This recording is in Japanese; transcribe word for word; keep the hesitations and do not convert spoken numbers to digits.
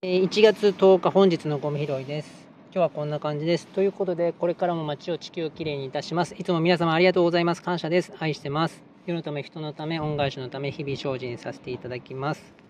いちがつとおか、本日のゴミ拾いです。今日はこんな感じです。ということで、これからも街を地球をきれいにいたします。いつも皆様ありがとうございます。感謝です。愛してます。世のため、人のため、恩返しのため、日々精進させていただきます。